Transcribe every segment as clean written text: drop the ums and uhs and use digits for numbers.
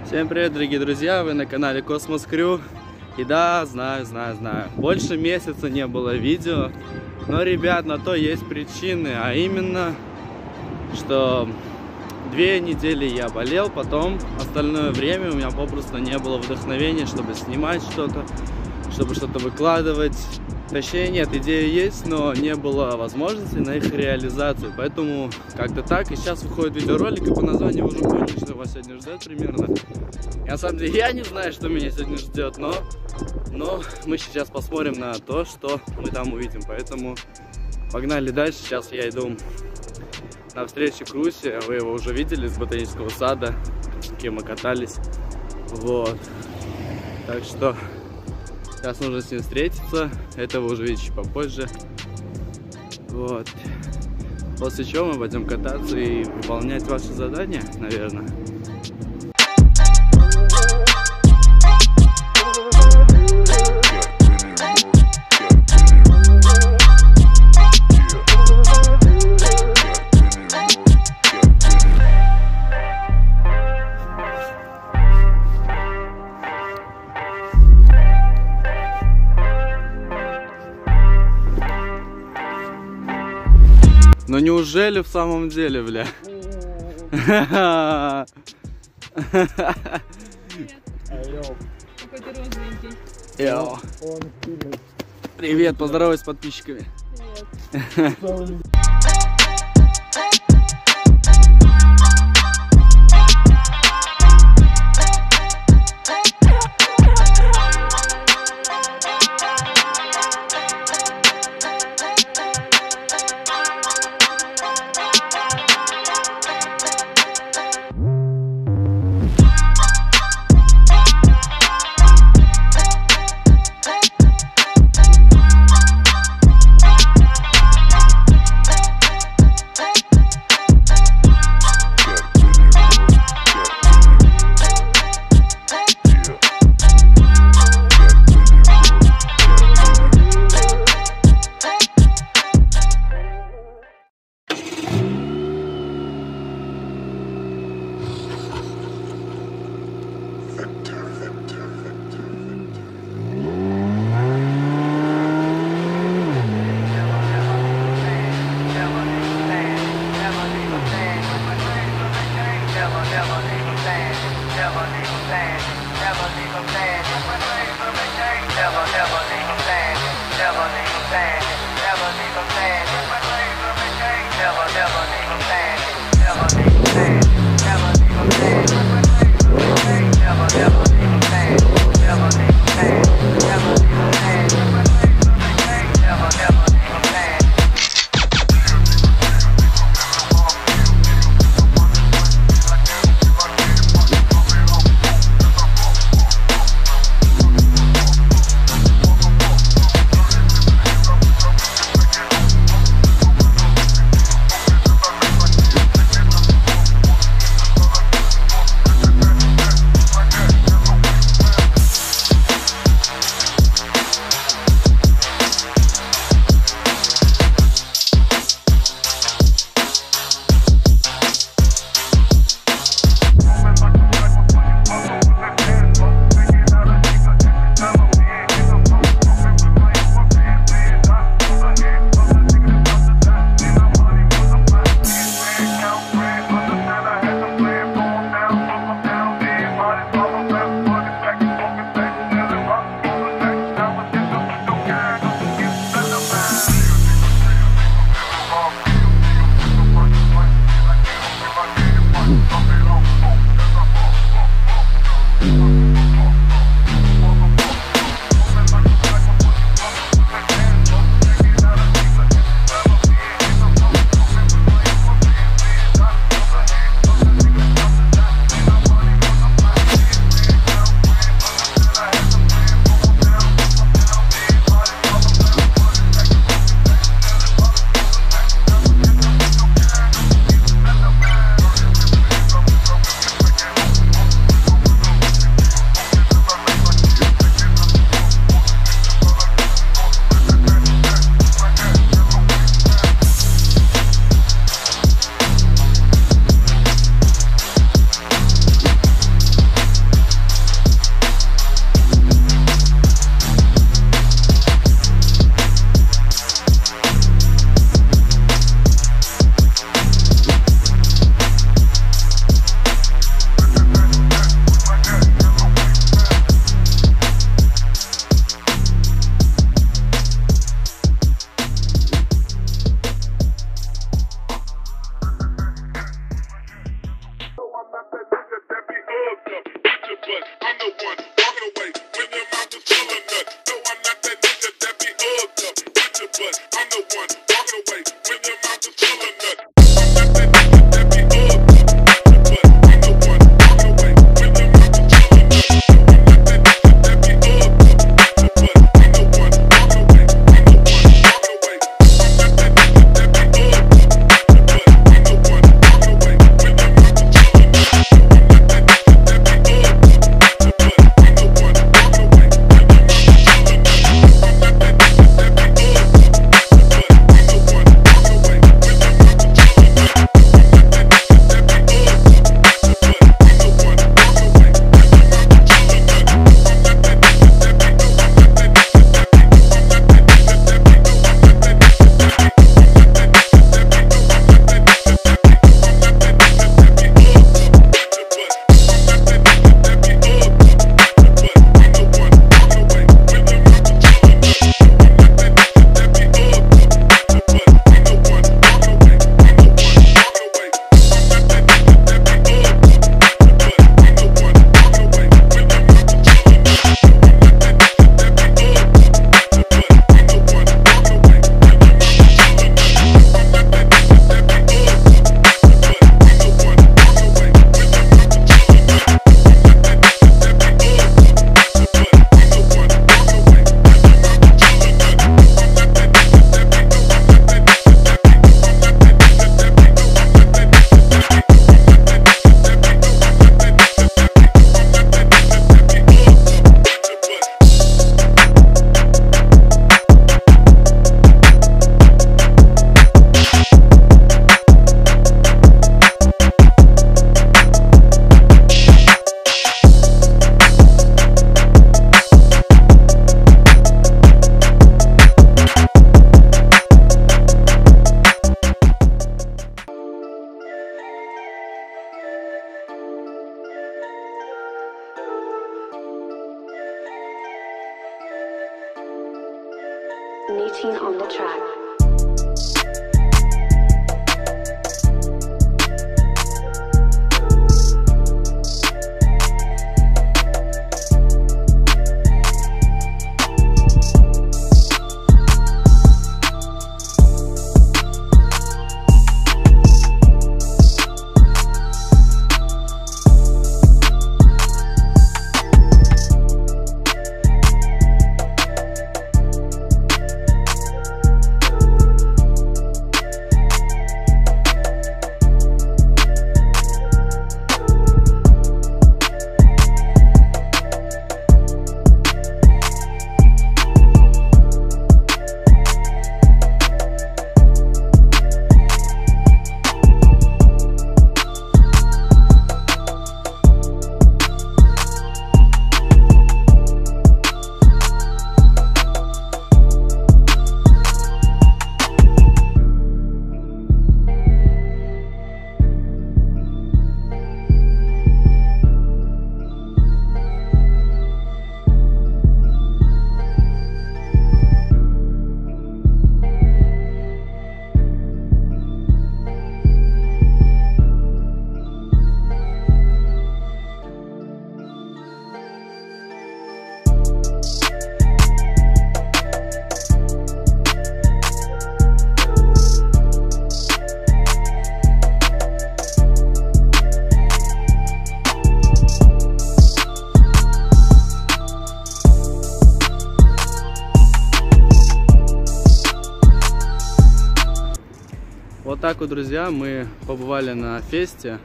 Всем привет, дорогие друзья, вы на канале Космос Крю. И да, знаю, больше месяца не было видео. Но, ребят, на то есть причины, а именно, что 2 недели я болел, потом остальное время у меня попросту не было вдохновения, чтобы снимать что-то, чтобы что-то выкладывать. Точнее, нет, идеи есть, но не было возможности на их реализацию. Поэтому как-то так. И сейчас выходит видеоролик, и по названию вы уже поняли, что вас сегодня ждет примерно. И на самом деле я не знаю, что меня сегодня ждет, но мы сейчас посмотрим на то, что мы там увидим. Поэтому погнали дальше. Сейчас я иду на встречу к Русе. Вы его уже видели с ботанического сада, с кем мы катались. Вот. Так что сейчас нужно с ним встретиться. Это вы уже видите попозже. Вот. После чего мы пойдем кататься и выполнять ваши задания, наверное. Но неужели в самом деле, бля? Какой ты розовенький. Йоу. Привет, поздоровайся с подписчиками. Привет. Nitin on the track. Вот так вот, друзья, мы побывали на фесте.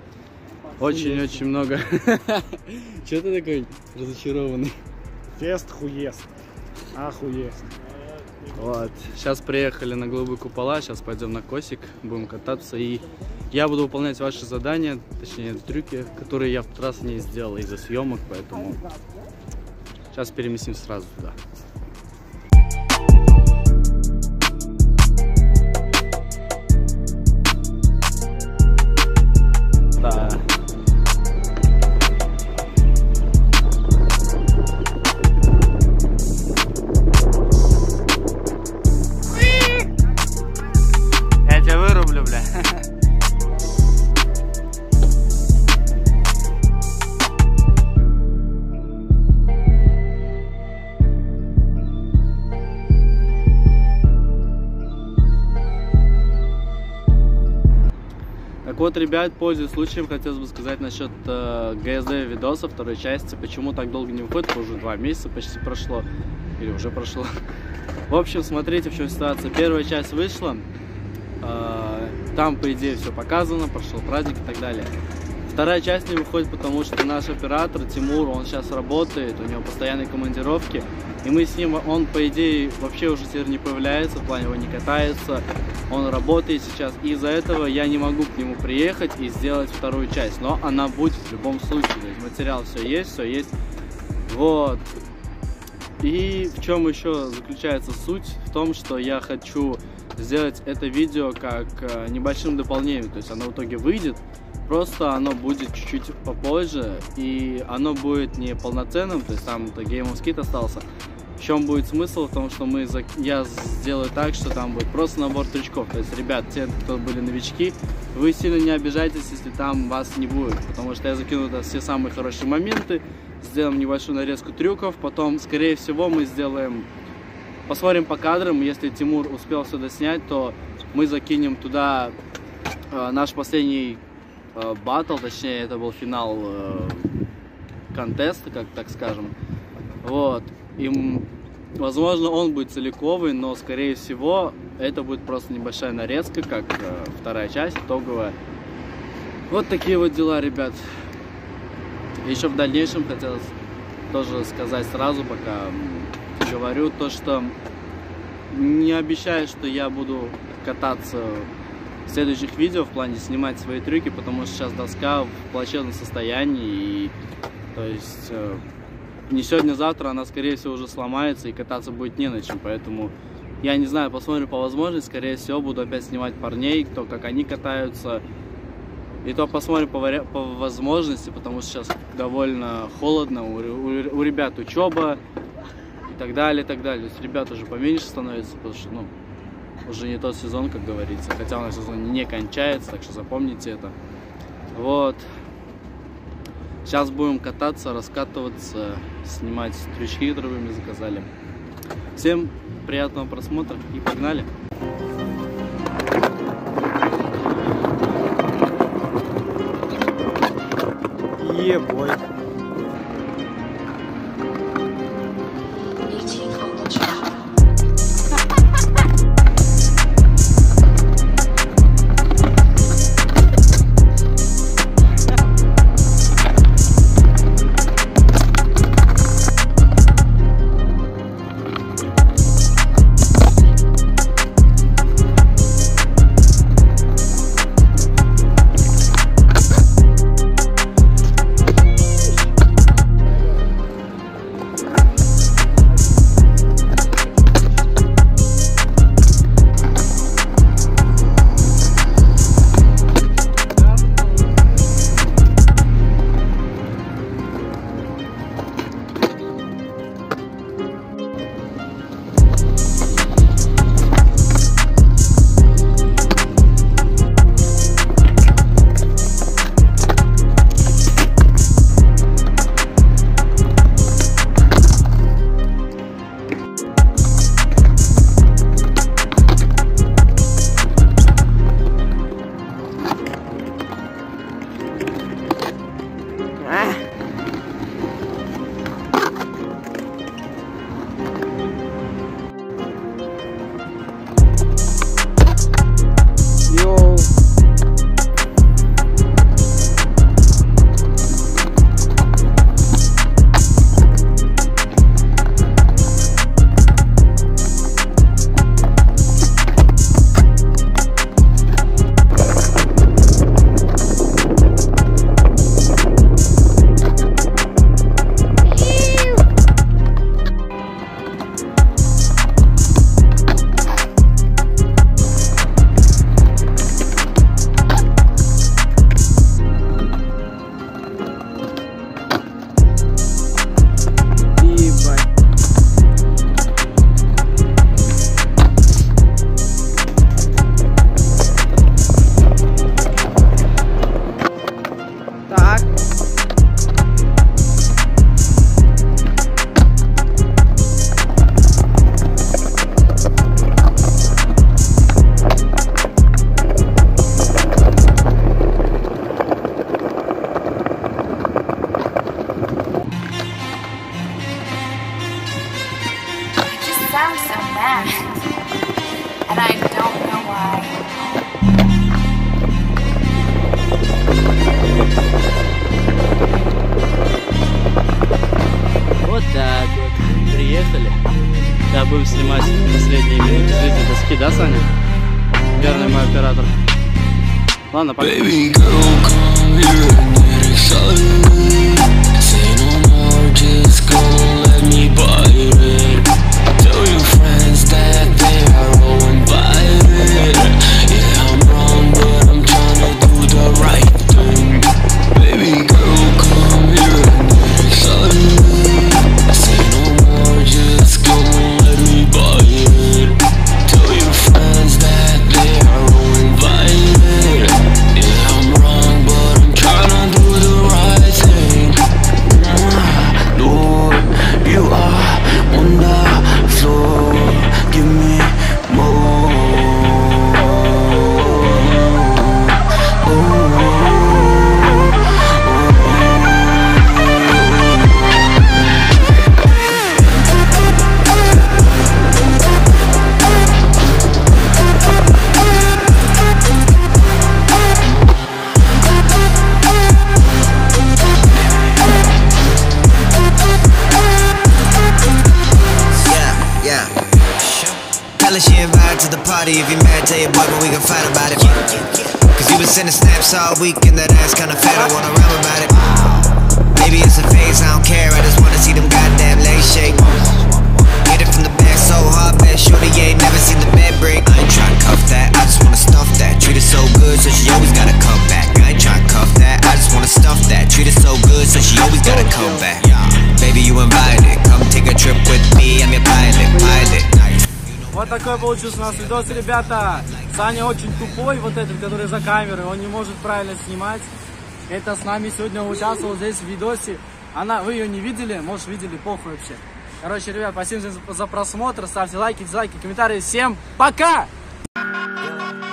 Очень-очень много. Чего ты такой разочарованный? Фест хуест. Охуест. Вот. Сейчас приехали на голубые купола, сейчас пойдем на Косик, будем кататься. И я буду выполнять ваши задания, точнее трюки, которые я в тот раз не сделал из-за съемок, поэтому сейчас переместимся сразу туда. Да. Я тебя вырублю, бля. Так вот, ребят, пользуясь случаем, хотелось бы сказать насчет ГСД видоса второй части. Почему так долго не выходит? Уже 2 месяца почти прошло. Или уже прошло. В общем, смотрите, в чем ситуация. Первая часть вышла. Там, по идее, все показано. Прошел праздник и так далее. Вторая часть не выходит, потому что наш оператор Тимур, он сейчас работает. У него постоянные командировки. И мы с ним, он, по идее, вообще уже теперь не появляется. В плане, он не катается. Он работает сейчас. И из-за этого я не могу к нему приехать и сделать вторую часть. Но она будет в любом случае. То есть материал все есть. Вот. И в чем еще заключается суть? В том, что я хочу сделать это видео как небольшим дополнением. То есть оно в итоге выйдет, просто оно будет чуть-чуть попозже. И оно будет не полноценным, то есть там-то Game of Skit остался. В чем будет смысл? В том, что я сделаю так, что там будет просто набор трючков. То есть, ребят, те, кто были новички, вы сильно не обижайтесь, если там вас не будет. Потому что я закину туда все самые хорошие моменты, сделаем небольшую нарезку трюков, потом, скорее всего, мы посмотрим по кадрам. Если Тимур успел все доснять, то мы закинем туда наш последний баттл, точнее, это был финал контеста, как так скажем. Вот. И, возможно, он будет целиковый, но, скорее всего, это будет просто небольшая нарезка, как вторая часть, итоговая. Вот такие вот дела, ребят. Еще в дальнейшем хотелось тоже сказать сразу, пока говорю, то, что не обещаю, что я буду кататься в следующих видео, в плане снимать свои трюки, потому что сейчас доска в плачевном состоянии, и, то есть... не сегодня-завтра она, скорее всего, уже сломается и кататься будет не на чем. Поэтому, я не знаю, посмотрим по возможности. Скорее всего, буду опять снимать парней, то, как они катаются. И то посмотрим по возможности, потому что сейчас довольно холодно. У ребят учеба и так далее, и так далее. То есть ребят уже поменьше становится, потому что, ну, уже не тот сезон, как говорится. Хотя у нас сезон не кончается, так что запомните это. Вот. Сейчас будем кататься, раскатываться, снимать трючки, которые вы мне заказали. Всем приятного просмотра и погнали! Ебой. Meeting on the track. Ты, да, Саня? Верный мой оператор. Ладно, пока. Baby girl, come here and get excited. Say no more, just go let me bite it. Tell your friends that they are all invited. Yeah, I'm wrong, but I'm trying to do the right thing. Baby girl, come here and get excited. Say no more, just go let me bite it. Tell your friends that they are all invited. Yeah, I'm wrong, but I'm trying to do the right thing. Lord, you are on the floor. Give me more. Tell her she invited to the party. If you mad, tell your boy, but we can fight about it. Cause you been sending snaps all week and that ass kinda fat, I wanna rhyme about it. Maybe it's a phase, I don't care, I just wanna see them goddamn legs shake. Hit it from the back so hard, man, shorty ain't never seen the bed break. I ain't tryna cuff that, I just wanna stuff that. Treat her so good, so she always gotta come back. I ain't tryna cuff that, I just wanna stuff that. Treat her so good, so she always gotta come back. Baby, you invited, come take a trip with me, I'm your pilot. Вот такой получился у нас видос, ребята. Саня очень тупой, вот этот, который за камерой, он не может правильно снимать. Это с нами сегодня участвовал здесь в видосе. Вы ее не видели, может видели, похуй вообще. Короче, ребят, спасибо за просмотр, ставьте лайки, дизлайки, комментарии. Всем пока!